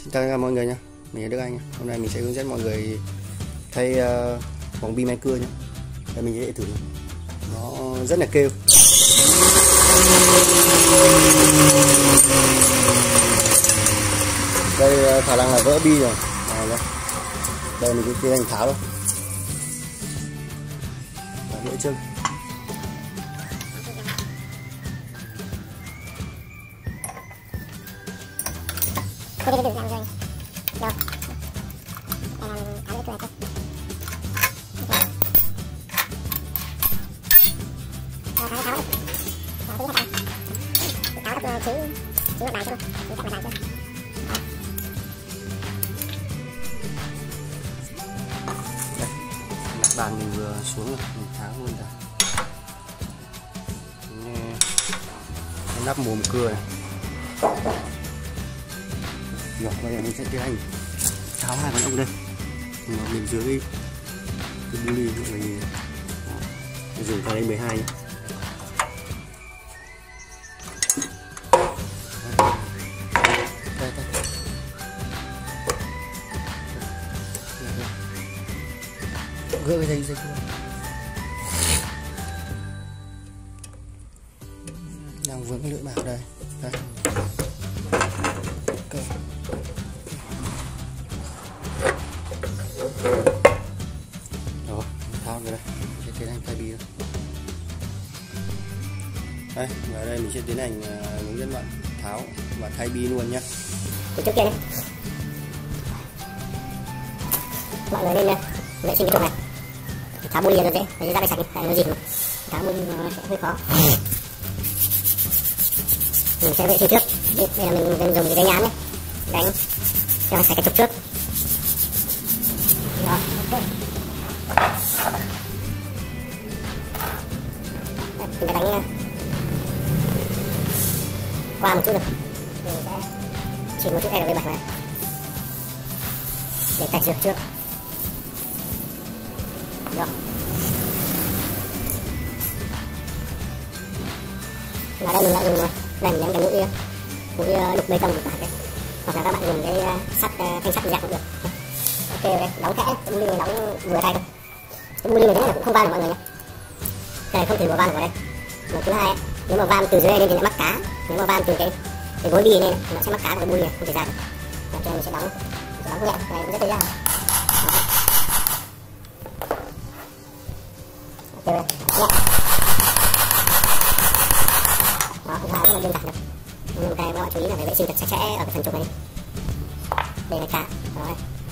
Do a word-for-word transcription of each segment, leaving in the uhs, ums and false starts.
Chào tất cả mọi người nha, mình là Đức Anh. Hôm nay mình sẽ hướng dẫn mọi người thay uh, vòng bi máy cưa nhé. Đây mình sẽ thử, nó rất là kêu. Đây khả năng là vỡ bi rồi. Đây, đây mình sẽ tiến hành tháo thôi. Và lưỡi trước. Tôi đi được làm rồi. Đâu? Đây là tháo lưỡi cửa thôi. Tháo tháo tháo. Tháo tí hết anh. Tháo được chí chí mặt bàn chưa? Chí mặt bàn chưa? Đây, mặt bàn mình vừa xuống rồi, mình tháo luôn rồi. Cái nắp mồm cưa này. Rồi, bây giờ mình sẽ tiến hành tháo hai con ốc đây. Mình dưới cái cái bu ly mình dùng tay đánh mười hai nhé. Đây, đây. Gỡ cái dây dây cưa. Đang vướng cái lưỡi bảo đây. Đây. Okay. Đó, tháo cái đây, mình sẽ tiến hành thay bi. Đây, và đây mình sẽ tiến hành uh, hướng dẫn bạn tháo và thay bi luôn nhé. Từ trước kia nhé. Mọi người nên vệ sinh cái chỗ này. Tháo bu ly là dễ, phải ra đây sạch, tại nó gì tháo bu ly nó sẽ hơi khó. Mình sẽ vệ sinh trước. Đây là mình dùng cái giấy nhám nhé, đánh cho nó sạch cái trục trước. Đó, ok. Mình đã đánh qua một chút rồi. Mình sẽ chỉ một chút lờ vê bảy này để tách rửa trước. Rồi. Và đây mình lại dùng đây mình đánh cái mũi mũi đục bê tông một cái, hoặc là các bạn dùng cái sắt thanh sắt dẹp cũng được. Ok đây, đóng kẽ, cái bu ly này đóng vừa tay thôi. Cái bu ly này thế này cũng không van được mọi người nhé. Cái này không thể bỏ van vào đây. Một thứ hai, nếu mà van từ dưới này lên thì lại mắc cá. Nếu mà van từ cái cái gối bi lên thì nó sẽ mắc cá vào cái bu ly này, không thể ra được. Cho nên mình sẽ đóng, sẽ đóng nhẹ, cái này cũng rất dễ dàng. Ok đây, nhẹ. Đó, không phải rất là đơn giản đâu. Nhưng cái các bạn chú ý là phải vệ sinh thật sạch sẽ ở cái phần trục này. Đây là cá, rồi.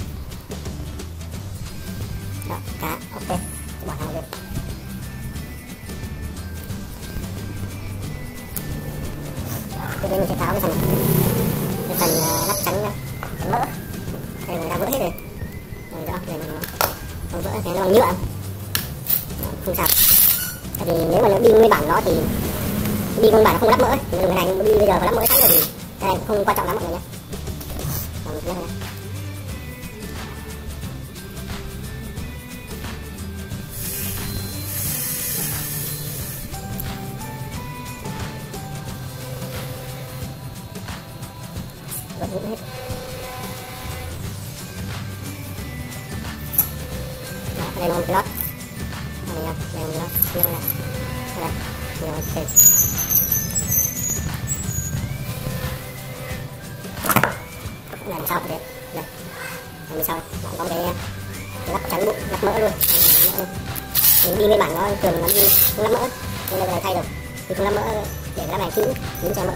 Đó, cá, ok. Bỏ thẳng lên. Tiếp đến mình sẽ tháo cái phần cái phần nắp trắng trắng mỡ. Đây là đã vỡ hết rồi. Rồi đó, đây là nó không vỡ, cái nó bằng nhựa. Không sao. Tại vì nếu mà nó đi nguyên bản nó thì đi nguyên bản nó không lắp mỡ, thì người này đi bây giờ có lắp mỡ sẵn rồi thì cái này cũng không quan trọng lắm mọi người nhé. Còn một nhé. Vẫn vững hết. Đó, đây là một cái lót. Đây là một cái lót. Đây là đây. Rồi, ok. Này làm sao vậy? Đây. Làm sao? Bạn có cái lắp chắn bụng, lắp mỡ luôn. Mình đi nguyên bản nó thường nó đi không lắp mỡ. Nên đây là thay rồi. Thì không lắp mỡ để cái này kín, kín cho mỡ.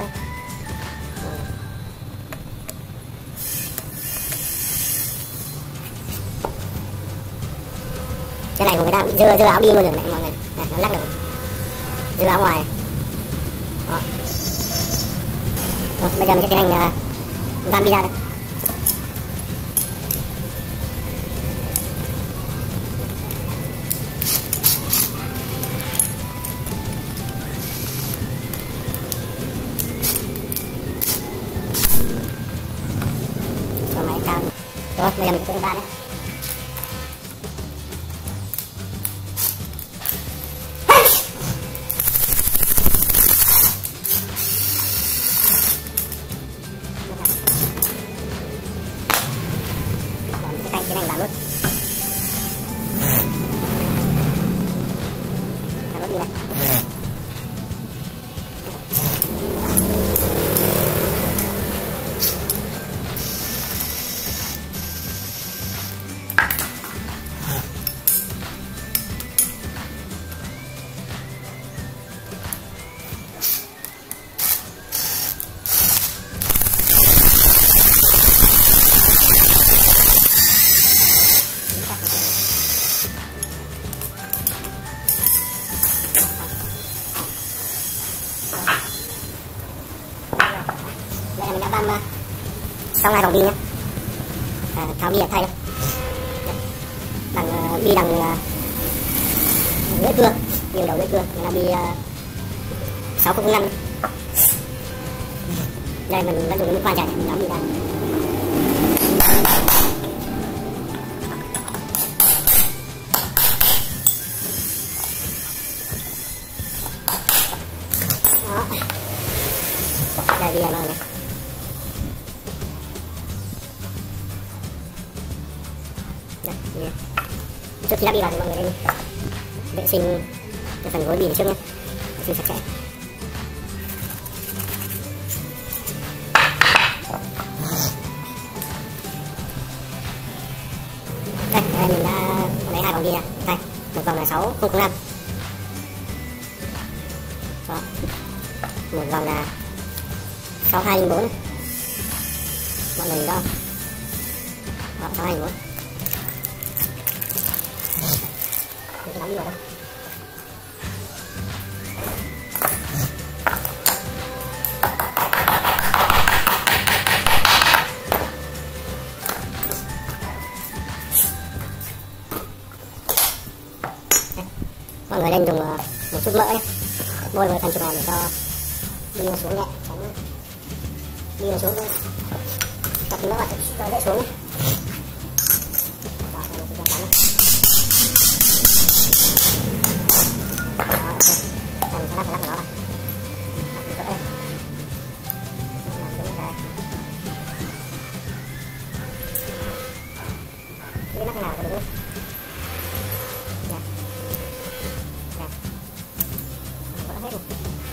Cái này của người ta bị dơ dơ áo đi luôn rồi này mọi người. Này, nó lắc được. Dơ áo ngoài. Đó. Rồi, bây giờ mình sẽ tiến hành uh, van bi ra đây. Rồi máy cao. Rồi, bây giờ mình sẽ van đấy. luôn. Tháo luôn đi này. Đây là mình đã băm xong hai vòng bi nhé. À, tháo bia thay đây. Bằng uh, bi bằng uh, lưỡi cưa, nhiều đầu lưỡi cưa, là bi uh, sáu không năm. Đây mình vẫn dùng nước khoan chạy, mình đóng bi đây. Đó. Đây bia rồi này. Trước khi lắp đi vào thì mọi người nên vệ sinh cái phần gối bì trước nhé, vệ sinh sạch sẽ. Đây, đây mình đã lấy hai vòng bia đây, một vòng là sáu không không năm, đó. Một vòng là sáu hai linh bốn, mọi người đó, đó sáu hai linh bốn. Cái đóng đi vào đây. Mọi người nên dùng một chút mỡ nhé, bôi vào thành chục này để cho đi nó xuống nhẹ, tránh đi nó xuống tập nó cho dễ xuống. Cái nắp nào cũng được. Nè. Nè. Có hết rồi.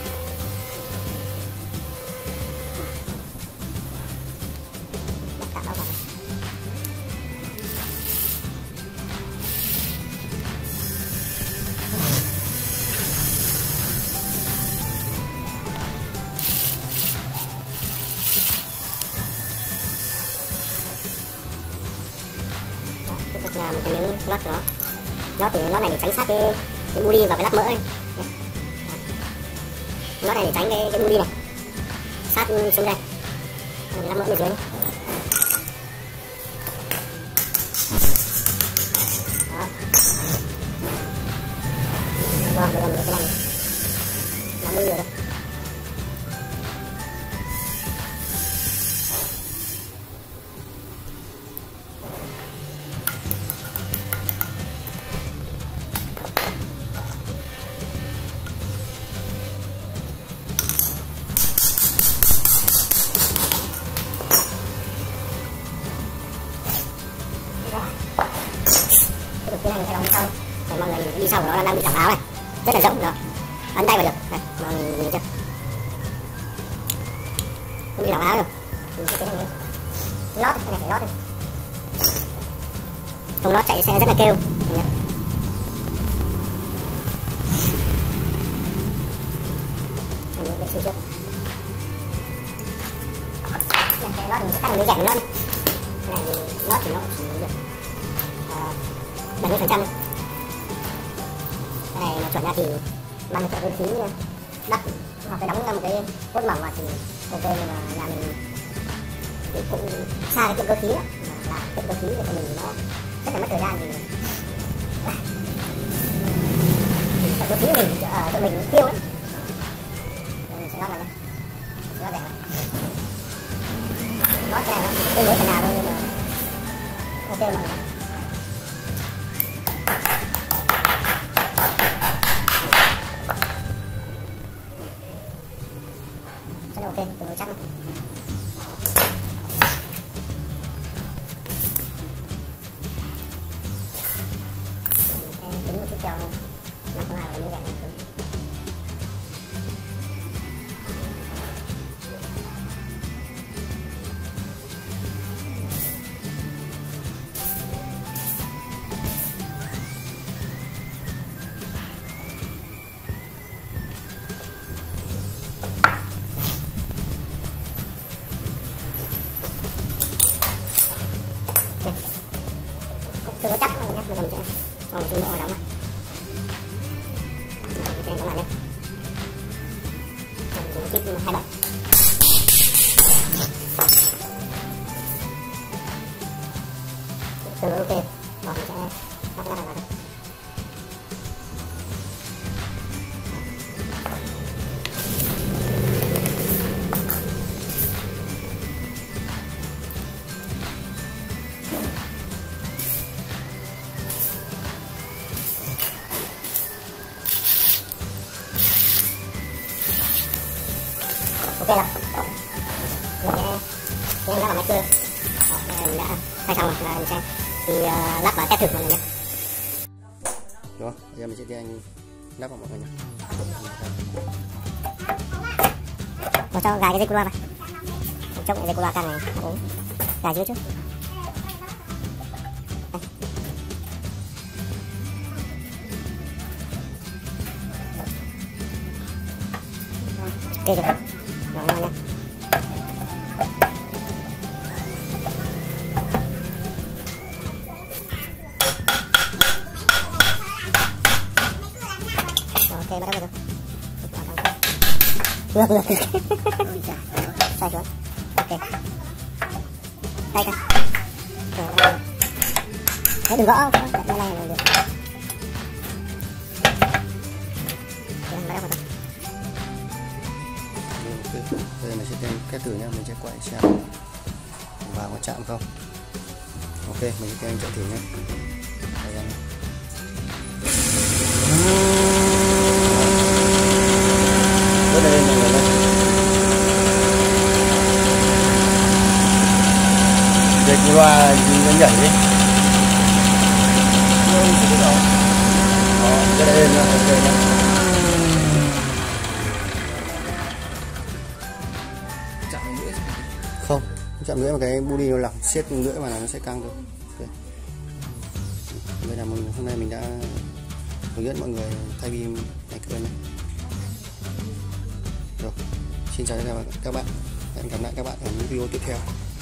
Đặt cả đó vào. Là một cái miếng lót nó, lót thì lót này để tránh sát cái cái buli và cái lát mỡ này, lót này để tránh cái cái buli này sát xuống đây, lát mỡ bên dưới này. Đó, rồi được rồi, cái này là buli rồi đây. Cái này mình sẽ đóng sau, mọi người đi sau của nó đang bị giảm áo này, rất là rộng đó, ấn tay vào được, đây, mọi người nhìn chưa, không bị giảm áo được, mình sẽ tiến hành lót, cái này phải lót, không lót chạy xe rất là kêu, mình vệ sinh trước, cái lót mình sẽ cắt một miếng dẻ lót, cái này lót thì nó chỉ được bảy mươi phần trăm. Cái này mà chuẩn ra thì mang trợ cơ khí đắp hoặc phải đóng ra một cái cốt mỏng vào thì ok, nhưng mà nhà mình cũng xa cái tiệm cơ khí đó, là tiệm cơ khí của mình nó rất là mất thời gian, thì tiệm cơ khí mình ở chỗ mình tiêu lắm. Mình sẽ lót vào đây, lót đẹp lót cái này nó tương đối phần nào thôi, nhưng mà ok mọi người. Ok, tương đối chắc lắm. tiếp theo năm số hai là như vậy. Chưa có chắc đâu nhé, mình sẽ còn một chút nữa đóng này. Mình sẽ đóng lại nhé. Mình dùng chip hai bảy. Tương đối ok. Rồi mình sẽ lắp ra vào đây. Ok rồi, mình sẽ em lắp vào máy cơ. Đó, mình đã thay xong rồi, là mình sẽ đi uh, lắp và test thử mọi người nhé. Rồi, bây giờ mình sẽ đi anh lắp vào mọi người nhé. Rồi cho gài cái dây cu loa vào, chốc cái dây cu loa càng này uống gài dưới trước. Ok rồi. Rồi nha. Rồi, ok, bắt đầu rồi. Vừa vừa. Xoay xuống. Ok. Tay cả. Rồi. Thế đừng gõ, đây này là được. Rồi, bắt đầu rồi. Bây giờ mình sẽ thêm cái thử nhá, mình sẽ quay xem vào có chạm không. Ok, mình sẽ thêm chạy thử nhé. Rất là lên mọi người đây. Dây cu loa nó nhảy đi. Đó, rất là lên nhá, ok nhá. Không, chạm lưỡi mà cái buli nó lỏng siết lưỡi mà nó sẽ căng thôi. Okay. Đây là mình, hôm nay mình đã hướng dẫn mọi người thay vì này cơ này. Rồi, xin chào các bạn, hẹn gặp lại các bạn ở những video tiếp theo.